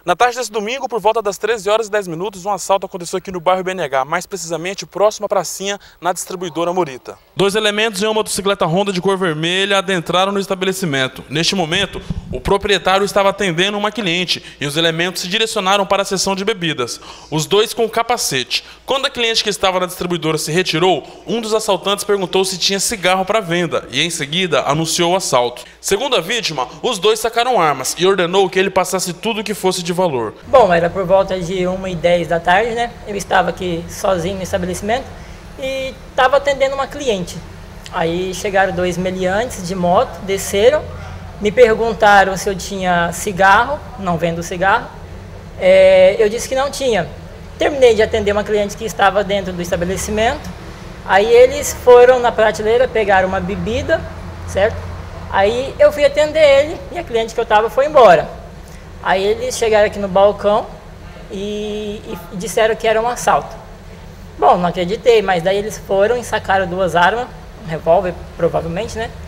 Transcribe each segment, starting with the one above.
Na tarde desse domingo, por volta das 13h10, um assalto aconteceu aqui no bairro BNH, mais precisamente próximo à pracinha, na distribuidora Morita. 2 elementos em uma motocicleta Honda de cor vermelha adentraram no estabelecimento. Neste momento, o proprietário estava atendendo uma cliente e os elementos se direcionaram para a seção de bebidas, os dois com capacete. Quando a cliente que estava na distribuidora se retirou, um dos assaltantes perguntou se tinha cigarro para venda e, em seguida, anunciou o assalto. Segundo a vítima, os dois sacaram armas e ordenou que ele passasse tudo que fosse de valor. Bom, era por volta de 1h10 da tarde, né? Eu estava aqui sozinho no estabelecimento e estava atendendo uma cliente. Aí chegaram 2 meliantes de moto, desceram, me perguntaram se eu tinha cigarro, não vendo cigarro. Eu disse que não tinha. Terminei de atender uma cliente que estava dentro do estabelecimento. Aí eles foram na prateleira, pegaram uma bebida, certo? Aí eu fui atender ele e a cliente que eu estava foi embora. Aí eles chegaram aqui no balcão e disseram que era um assalto. Bom, não acreditei, mas daí eles foram e sacaram 2 armas, um revólver provavelmente, né?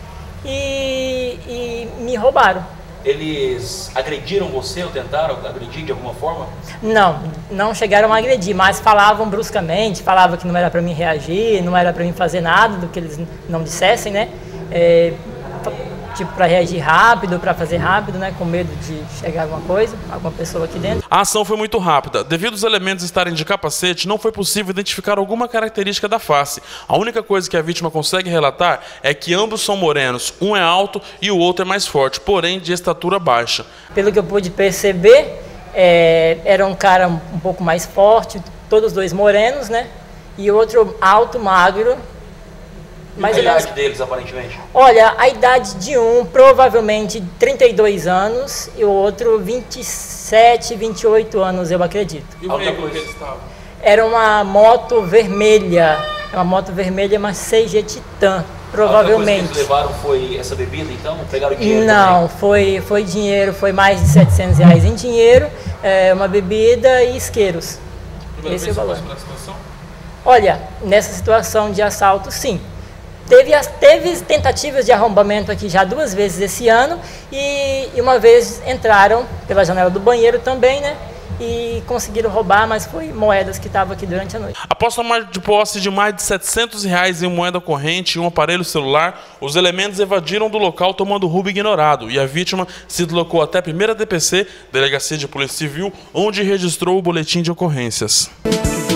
E me roubaram. Eles agrediram você ou tentaram agredir de alguma forma? Não chegaram a agredir, mas falavam bruscamente, falavam que não era para mim reagir, não era para mim fazer nada do que eles não dissessem, né? Tipo, para reagir rápido, para fazer rápido, né? Com medo de chegar alguma coisa, alguma pessoa aqui dentro. A ação foi muito rápida. Devido aos elementos estarem de capacete, não foi possível identificar alguma característica da face. A única coisa que a vítima consegue relatar é que ambos são morenos. Um é alto e o outro é mais forte, porém de estatura baixa. Pelo que eu pude perceber, era um cara um pouco mais forte, todos os dois morenos, né? E outro alto, magro. Mas a idade deles, aparentemente? Olha, a idade de um, provavelmente 32 anos, e o outro 27, 28 anos, eu acredito. E o veículo que eles estavam? Era uma moto vermelha, uma CG Titan, provavelmente. A coisa que eles levaram foi essa bebida, então? Pegaram dinheiro? Não, foi dinheiro, foi mais de R$700 em dinheiro, uma bebida e isqueiros. Esse é o valor. Olha, nessa situação de assalto, sim. Teve tentativas de arrombamento aqui já 2 vezes esse ano e uma vez entraram pela janela do banheiro também, né? E conseguiram roubar, mas foi moedas que estavam aqui durante a noite. Após tomar de posse de mais de R$700 em moeda corrente e um aparelho celular, os elementos evadiram do local tomando rumo ignorado e a vítima se deslocou até a 1ª DPC, Delegacia de Polícia Civil, onde registrou o boletim de ocorrências.